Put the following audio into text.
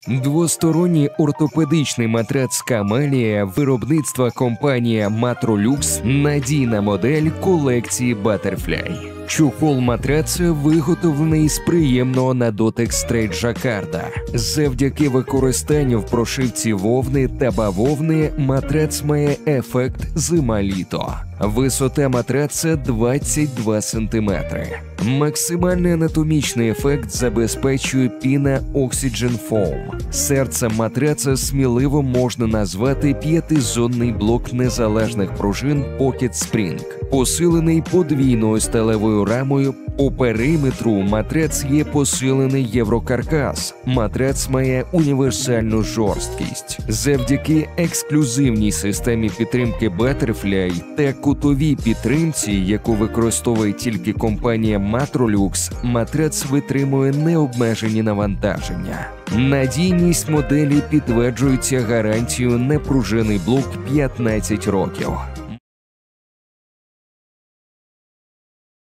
Двосторонній ортопедичний матрац Камелія виробництва компанія Матролюкс – надійна модель колекції Butterfly. Чохол матраця виготовлений з приємного на дотик стрейт-жакарда. Завдяки використанню в прошивці вовни та бавовни матрац має ефект зима-літо. Висота матраця 22 см. Максимальний анатомічний ефект забезпечує піна Oxygen Foam. Серцем матраца сміливо можна назвати п'ятизонний блок незалежних пружин Pocket Spring, посилений подвійною сталевою рамою. По периметру матрац є посилений єврокаркас. Матрац має універсальну жорсткість. Завдяки ексклюзивній системі підтримки Butterfly та кутовій підтримці, яку використовує тільки компанія Matrolux, матрац витримує необмежені навантаження. Надійність моделі підтверджується гарантією на пружинний блок 15 років.